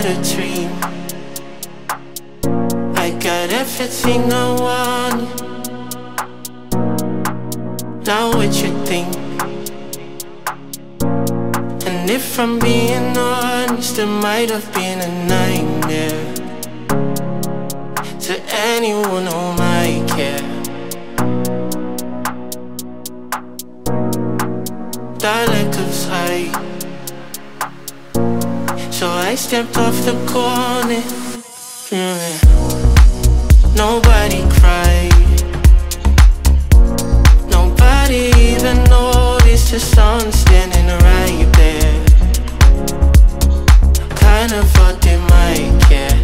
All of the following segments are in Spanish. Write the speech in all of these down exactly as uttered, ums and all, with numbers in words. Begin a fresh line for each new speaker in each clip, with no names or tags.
had a dream. I got everything I wanted. Now what you think? And if I'm being honest, it might have been a nightmare to anyone who might care. That lack of sight, so I stepped off the corner. mm. Nobody cried, nobody even noticed the sun standing right there. Kinda thought they might care.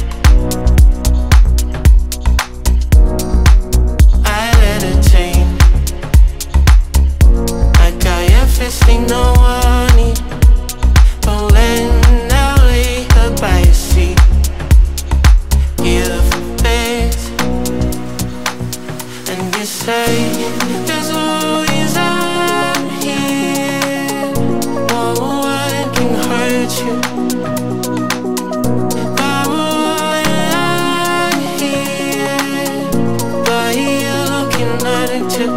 I let it change. I got everything no one need, but when I wake up I see you face, and you say there's always out here. No one can hurt you. Got one out here, but you're looking at it too.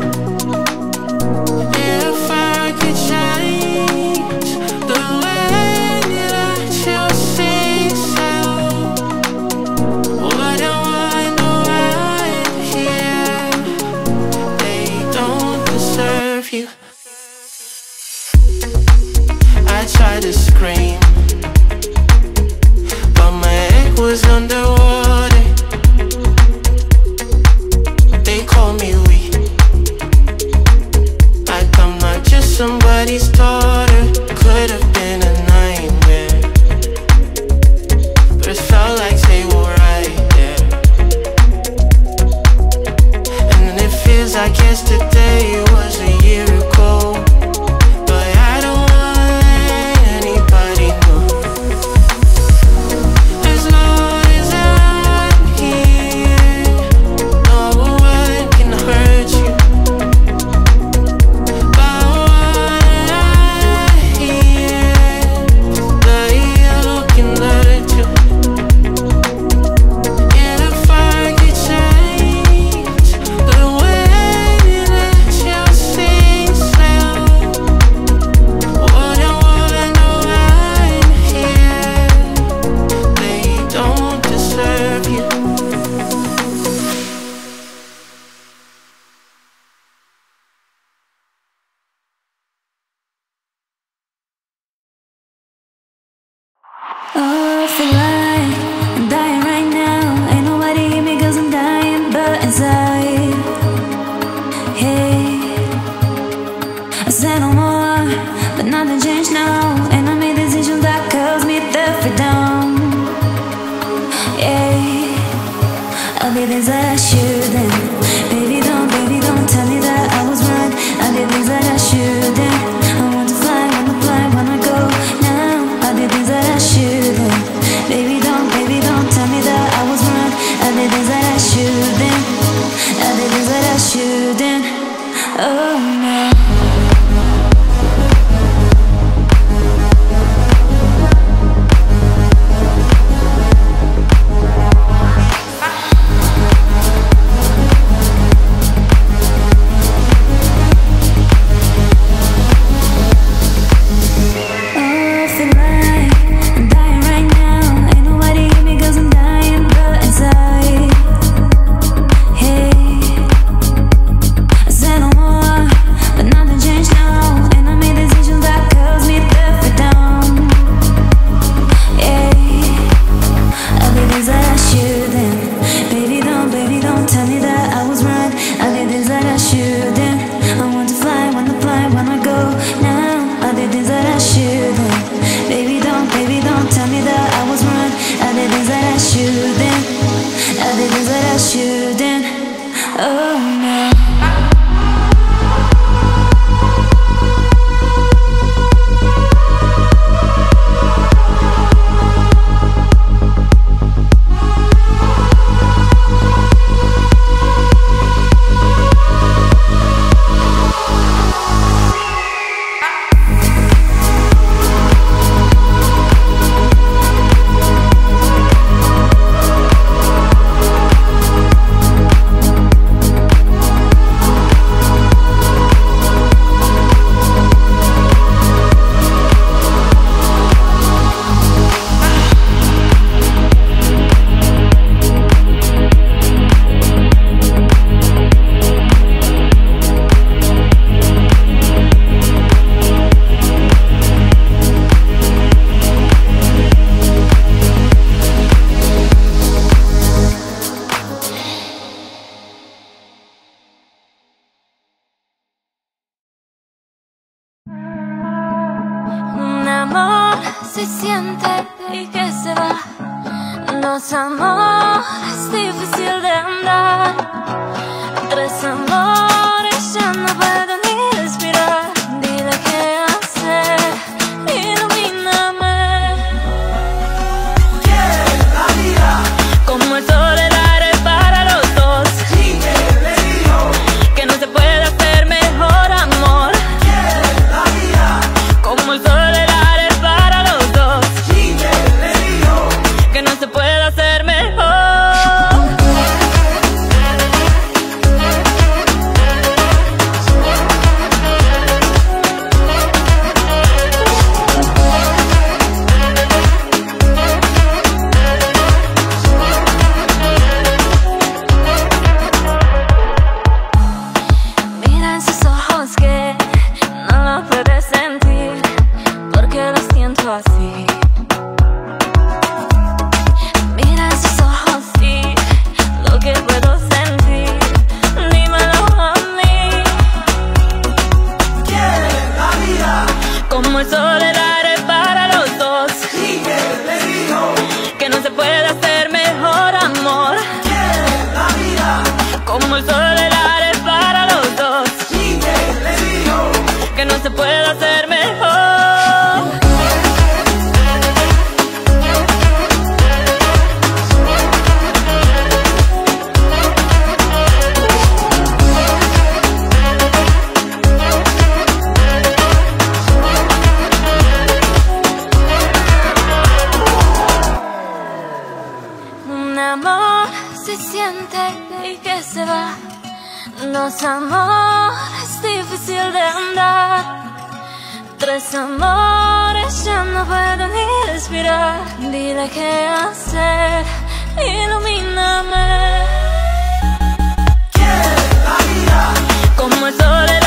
If I could change the way that you see so, what I want right here, they don't deserve you. I tried to scream, but my head was underwater. They call me weak, like I'm not just somebody's daughter. Could have been a nightmare, but it felt like they were right there. And it feels like yesterday was a year ago, but I don't want anybody know. As long as I'm here, no one can hurt you. But what I hear, that you're looking at it too. And if I could change the way that you see so, what I wanna know right here, they don't deserve you.
Oh, I feel like I'm dying right now. Ain't nobody hear me 'cause I'm dying, but inside, hey, I said no more, but nothing changed now. And I made decisions that caused me the freedom. Yeah, I did things that I shouldn't. Baby, don't, baby, don't tell me that I was wrong. I did things that I shouldn't. I want to fly, wanna fly, wanna go now. I did things that I shouldn't. Baby, don't, baby, don't tell me that I was wrong. I did things that I shouldn't. I did things that I shouldn't. Oh no. Oh, I feel like I'm dying right now. Ain't nobody hear me 'cause I'm dying, but inside, hey, I said no more, but now se siente y que se va. Dos amores, difícil de andar. Tres amores, ya no puedo ni respirar. Dile qué hacer, ilumíname.
¿Quién la vida?
Como el sol el aire para los dos.
¿Quién le dijo?
Que no se puede hacer mejor amor.
¿Quién la vida?
Como el sol el aire para los dos.
¿Quién le dijo?
Que no se puede hacer mejor. Mira en sus ojos que no lo puedes sentir, porque lo siento así. Mira en sus ojos, sí, lo que puedo sentir, dímelo a mí.
¿Quién la vida?
Como el sol el aire para los dos.
¿Quién le dijo?
Que no se puede hacer mejor amor.
¿Quién la vida?
Como el sol el aire para los dos.
¿Quién le dijo?
Que no se puede hacer mejor. Un amor se siente y que se va. Dos amores, difícil de andar. Tres amores, ya no puedo ni respirar. Dile qué hacer, ilumíname.
¿Quién la vida?
Como el sol